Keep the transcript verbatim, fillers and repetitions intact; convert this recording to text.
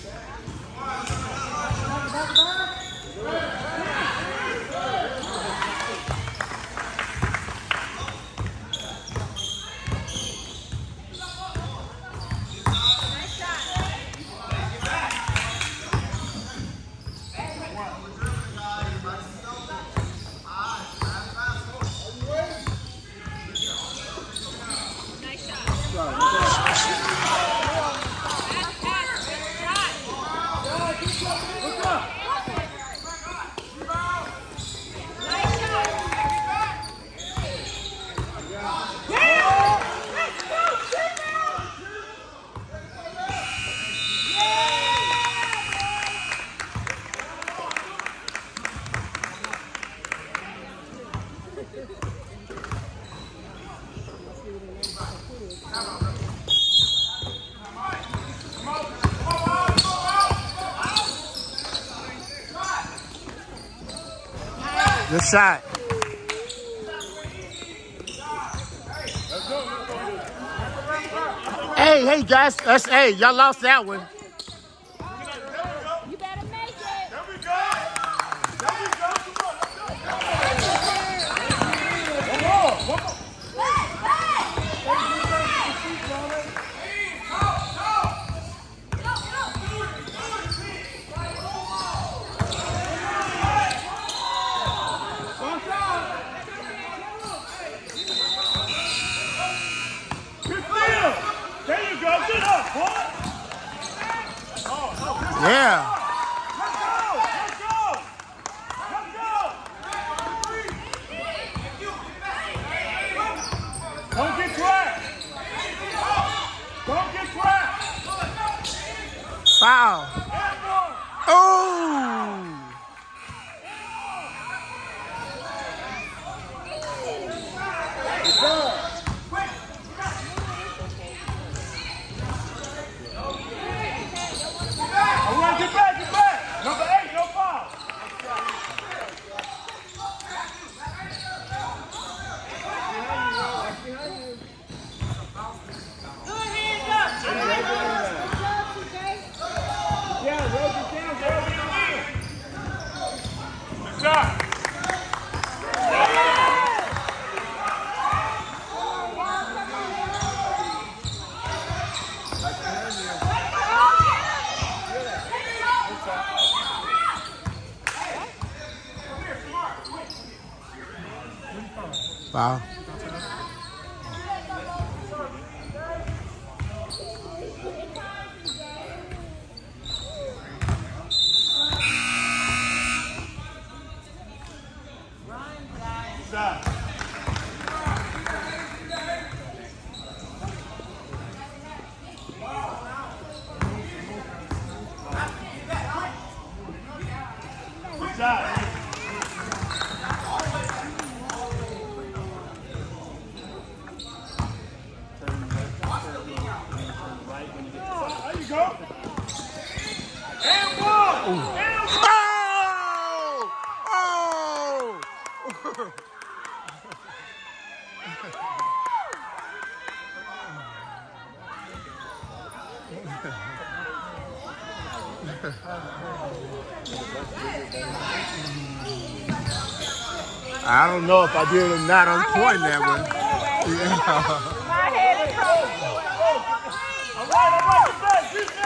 Good shot. Hey, hey, guys. That's, hey, y'all lost that one. You better make it. There we go. There we go. Come on. Come on. Yeah. Let's go! Let's go! Let's go! Don't get trapped! Don't get trapped! Foul. Oh! All right, get back, get back! Number eight, no foul! Good shot! Foul. Shot. Good shot. There you go. And one. And one. Oh! Oh! I don't know if I did or not on point that one. Yeah. My head is all right, all right, get back, get back.